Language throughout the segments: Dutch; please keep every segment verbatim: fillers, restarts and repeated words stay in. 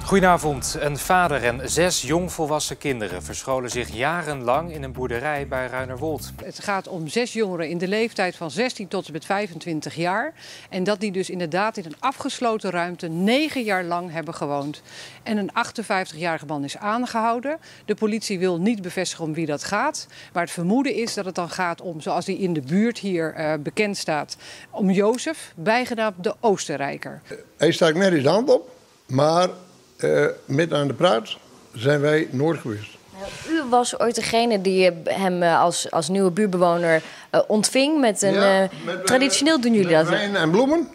Goedenavond. Een vader en zes jongvolwassen kinderen verscholen zich jarenlang in een boerderij bij Ruinerwold. Het gaat om zes jongeren in de leeftijd van zestien tot en met vijfentwintig jaar. En dat die dus inderdaad in een afgesloten ruimte negen jaar lang hebben gewoond. En een achtenvijftigjarige man is aangehouden. De politie wil niet bevestigen om wie dat gaat. Maar het vermoeden is dat het dan gaat om, zoals hij in de buurt hier uh, bekend staat, om Jozef, bijgenaamd de Oostenrijker. Hij stak nergens de hand op, maar uh, met aan de praat zijn wij nooit geweest. U was ooit degene die hem als, als nieuwe buurtbewoner uh, ontving met een... Ja, uh, met, traditioneel doen jullie met dat. wijn en bloemen.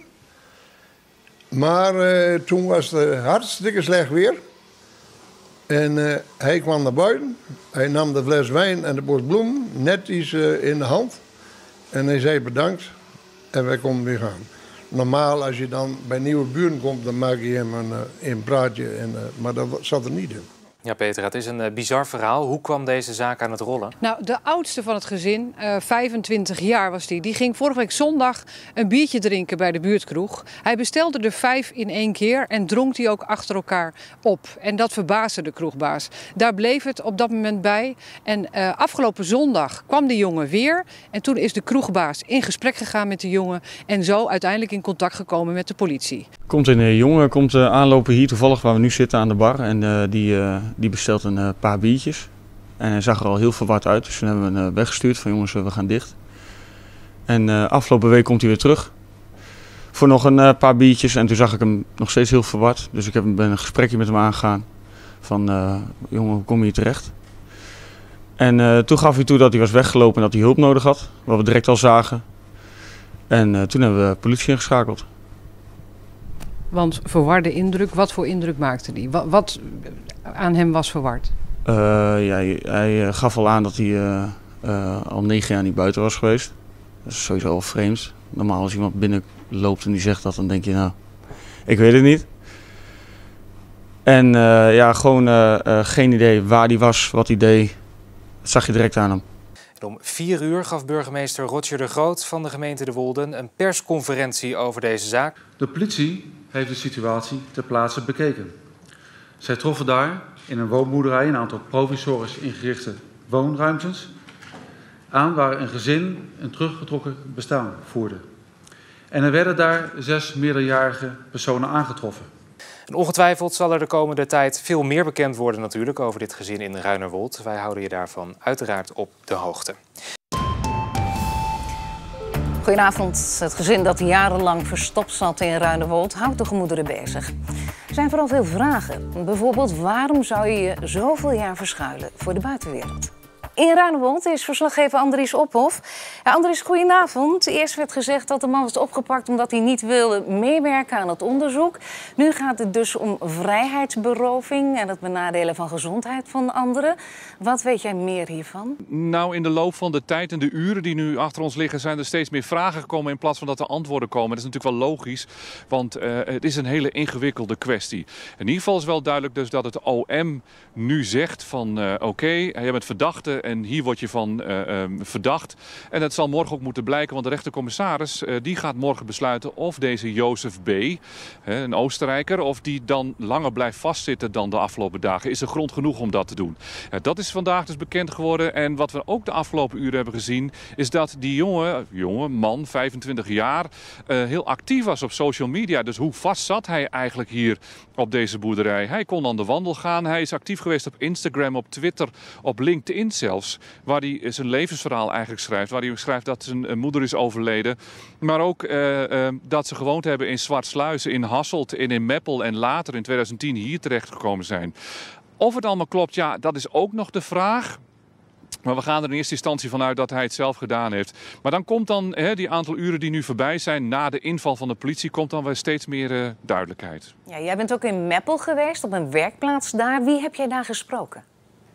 Maar uh, toen was het hartstikke slecht weer. En uh, hij kwam naar buiten. Hij nam de fles wijn en de bos bloemen netjes uh, in de hand. En hij zei bedankt. En wij konden weer gaan. Normaal, als je dan bij nieuwe buren komt, dan maak je hem een, een praatje. En, uh, maar dat zat er niet in. Ja, Petra, het is een uh, bizar verhaal. Hoe kwam deze zaak aan het rollen? Nou, de oudste van het gezin, uh, vijfentwintig jaar was die, die ging vorige week zondag een biertje drinken bij de buurtkroeg. Hij bestelde er vijf in één keer en dronk die ook achter elkaar op. En dat verbaasde de kroegbaas. Daar bleef het op dat moment bij. En uh, afgelopen zondag kwam die jongen weer. En toen is de kroegbaas in gesprek gegaan met de jongen. En zo uiteindelijk in contact gekomen met de politie. Komt een jongen komt uh, aanlopen hier toevallig waar we nu zitten aan de bar. En uh, die... Uh... Die bestelt een uh, paar biertjes. En hij zag er al heel verward uit. Dus toen hebben we hem uh, weggestuurd van jongens, we gaan dicht. En uh, afgelopen week komt hij weer terug. Voor nog een uh, paar biertjes. En toen zag ik hem nog steeds heel verward. Dus ik heb ben een gesprekje met hem aangegaan. Van, uh, jongen, hoe kom je hier terecht? En uh, toen gaf hij toe dat hij was weggelopen en dat hij hulp nodig had. Wat we direct al zagen. En uh, toen hebben we politie ingeschakeld. Want verwarde indruk, wat voor indruk maakte hij? Wat, wat aan hem was verward? Uh, ja, hij, hij gaf al aan dat hij uh, uh, al negen jaar niet buiten was geweest. Dat is sowieso al vreemd. Normaal als iemand binnenloopt en die zegt dat, dan denk je nou, ik weet het niet. En uh, ja, gewoon uh, uh, geen idee waar hij was, wat hij deed. Dat zag je direct aan hem. En om vier uur gaf burgemeester Roger de Groot van de gemeente De Wolden een persconferentie over deze zaak. De politie heeft de situatie ter plaatse bekeken. Zij troffen daar in een woonboerderij een aantal provisorisch ingerichte woonruimtes aan waar een gezin een teruggetrokken bestaan voerde. En er werden daar zes meerderjarige personen aangetroffen. En ongetwijfeld zal er de komende tijd veel meer bekend worden natuurlijk over dit gezin in Ruinerwold. Wij houden je daarvan uiteraard op de hoogte. Goedenavond. Het gezin dat jarenlang verstopt zat in Ruinerwold houdt de gemoederen bezig. Er zijn vooral veel vragen. Bijvoorbeeld, waarom zou je je zoveel jaar verschuilen voor de buitenwereld? In Ruinerwold is verslaggever Andries Ophof. Ja, Andries, goedenavond. Eerst werd gezegd dat de man was opgepakt omdat hij niet wilde meewerken aan het onderzoek. Nu gaat het dus om vrijheidsberoving en het benadelen van gezondheid van anderen. Wat weet jij meer hiervan? Nou, in de loop van de tijd en de uren die nu achter ons liggen zijn er steeds meer vragen gekomen in plaats van dat er antwoorden komen. Dat is natuurlijk wel logisch, want uh, het is een hele ingewikkelde kwestie. In ieder geval is wel duidelijk dus dat het O M nu zegt van uh, oké, okay, jij bent verdachte. En hier word je van uh, um, verdacht. En dat zal morgen ook moeten blijken, want de rechtercommissaris uh, die gaat morgen besluiten of deze Jozef B., uh, een Oostenrijker, of die dan langer blijft vastzitten dan de afgelopen dagen. Is er grond genoeg om dat te doen? Uh, dat is vandaag dus bekend geworden. En wat we ook de afgelopen uren hebben gezien, is dat die jonge, jonge man, vijfentwintig jaar, uh, heel actief was op social media. Dus hoe vast zat hij eigenlijk hier op deze boerderij? Hij kon aan de wandel gaan. Hij is actief geweest op Instagram, op Twitter, op LinkedIn zelfs. Waar hij zijn levensverhaal eigenlijk schrijft. Waar hij schrijft dat zijn moeder is overleden. Maar ook uh, uh, dat ze gewoond hebben in Zwartsluis, in Hasselt en in Meppel. En later in twintig tien hier terechtgekomen zijn. Of het allemaal klopt, ja, dat is ook nog de vraag. Maar we gaan er in eerste instantie vanuit dat hij het zelf gedaan heeft. Maar dan komt dan, hè, die aantal uren die nu voorbij zijn na de inval van de politie, komt dan weer steeds meer uh, duidelijkheid. Ja, jij bent ook in Meppel geweest, op een werkplaats daar. Wie heb jij daar gesproken?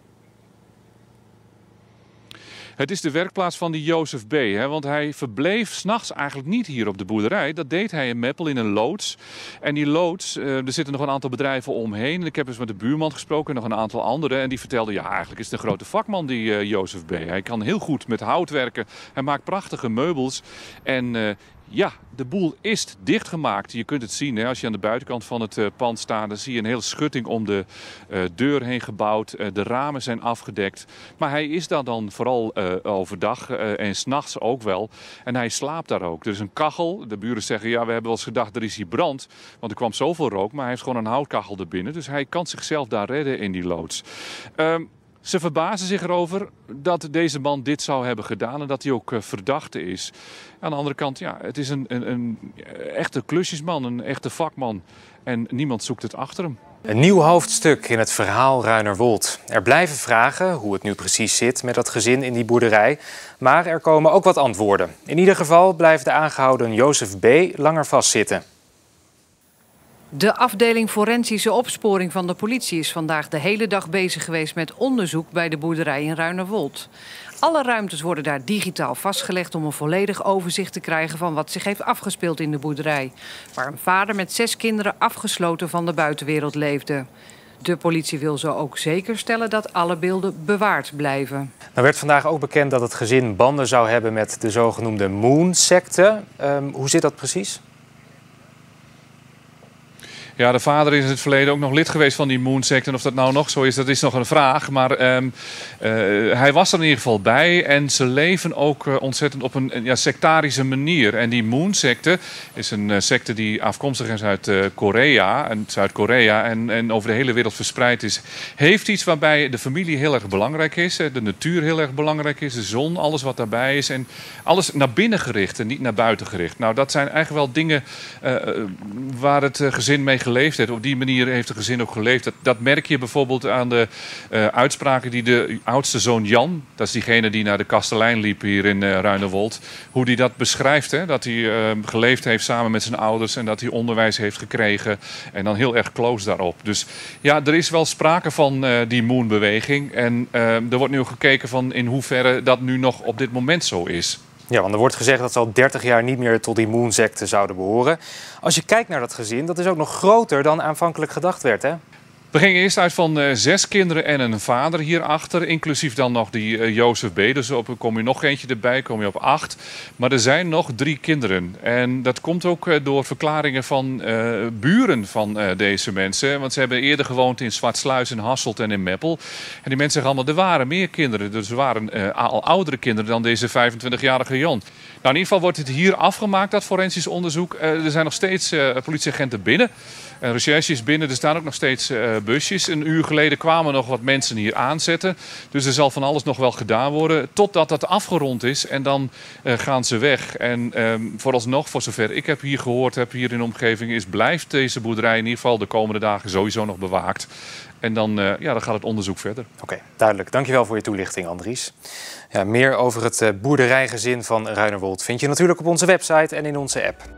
Het is de werkplaats van die Jozef B. Hè, want hij verbleef 's nachts eigenlijk niet hier op de boerderij. Dat deed hij in Meppel in een loods. En die loods, uh, er zitten nog een aantal bedrijven omheen. En ik heb eens met de buurman gesproken en nog een aantal anderen. En die vertelden, ja, eigenlijk is het een grote vakman, die uh, Jozef B. Hij kan heel goed met hout werken. Hij maakt prachtige meubels. En uh, Ja, de boel is dichtgemaakt. Je kunt het zien hè, als je aan de buitenkant van het uh, pand staat. Dan zie je een hele schutting om de uh, deur heen gebouwd. Uh, de ramen zijn afgedekt. Maar hij is daar dan vooral uh, overdag uh, en 's nachts ook wel. En hij slaapt daar ook. Er is een kachel. De buren zeggen, ja, we hebben wel eens gedacht, er is hier brand. Want er kwam zoveel rook, maar hij heeft gewoon een houtkachel erbinnen. Dus hij kan zichzelf daar redden in die loods. Um, Ze verbazen zich erover dat deze man dit zou hebben gedaan en dat hij ook uh, verdachte is. Aan de andere kant, ja, het is een, een, een echte klusjesman, een echte vakman. En niemand zoekt het achter hem. Een nieuw hoofdstuk in het verhaal Ruinerwold. Er blijven vragen hoe het nu precies zit met dat gezin in die boerderij. Maar er komen ook wat antwoorden. In ieder geval blijft de aangehouden Jozef B. langer vastzitten. De afdeling forensische opsporing van de politie is vandaag de hele dag bezig geweest met onderzoek bij de boerderij in Ruinerwold. Alle ruimtes worden daar digitaal vastgelegd om een volledig overzicht te krijgen van wat zich heeft afgespeeld in de boerderij, waar een vader met zes kinderen afgesloten van de buitenwereld leefde. De politie wil zo ook zeker stellen dat alle beelden bewaard blijven. Nou werd vandaag ook bekend dat het gezin banden zou hebben met de zogenoemde Moon-secte. Um, hoe zit dat precies? Ja, de vader is in het verleden ook nog lid geweest van die Moon-secte. En of dat nou nog zo is, dat is nog een vraag. Maar um, uh, hij was er in ieder geval bij. En ze leven ook uh, ontzettend op een ja, sectarische manier. En die Moon-secte is een uh, secte die afkomstig is uit uh, Korea. En Zuid-Korea. En, en over de hele wereld verspreid is. Heeft iets waarbij de familie heel erg belangrijk is. De natuur heel erg belangrijk is. De zon, alles wat daarbij is. En alles naar binnen gericht en niet naar buiten gericht. Nou, dat zijn eigenlijk wel dingen uh, waar het uh, gezin mee geleefd heeft. Op die manier heeft het gezin ook geleefd. Dat, dat merk je bijvoorbeeld aan de uh, uitspraken die de oudste zoon Jan, dat is diegene die naar de kastelein liep hier in uh, Ruinerwold, hoe die dat beschrijft. Hè? Dat hij uh, geleefd heeft samen met zijn ouders en dat hij onderwijs heeft gekregen en dan heel erg close daarop. Dus ja, er is wel sprake van uh, die Moon-beweging en uh, er wordt nu gekeken van in hoeverre dat nu nog op dit moment zo is. Ja, want er wordt gezegd dat ze al dertig jaar niet meer tot die Moon-secte zouden behoren. Als je kijkt naar dat gezin, dat is ook nog groter dan aanvankelijk gedacht werd, hè? We gingen eerst uit van uh, zes kinderen en een vader hierachter, inclusief dan nog die uh, Jozef B. Dus op kom je nog eentje erbij, kom je op acht. Maar er zijn nog drie kinderen. En dat komt ook uh, door verklaringen van uh, buren van uh, deze mensen. Want ze hebben eerder gewoond in Zwartsluis, in Hasselt en in Meppel. En die mensen zeggen allemaal, er waren meer kinderen. Dus er waren uh, al oudere kinderen dan deze vijfentwintigjarige Jan. Nou, in ieder geval wordt het hier afgemaakt, dat forensisch onderzoek. Uh, er zijn nog steeds uh, politieagenten binnen. En recherche is binnen, er staan ook nog steeds uh, busjes. Een uur geleden kwamen nog wat mensen hier aanzetten. Dus er zal van alles nog wel gedaan worden. Totdat dat afgerond is en dan uh, gaan ze weg. En um, vooralsnog, voor zover ik heb hier gehoord heb, hier in de omgeving, is blijft deze boerderij in ieder geval de komende dagen sowieso nog bewaakt. En dan, uh, ja, dan gaat het onderzoek verder. Oké, okay, duidelijk. Dankjewel voor je toelichting, Andries. Ja, meer over het uh, boerderijgezin van Ruinerwold vind je natuurlijk op onze website en in onze app.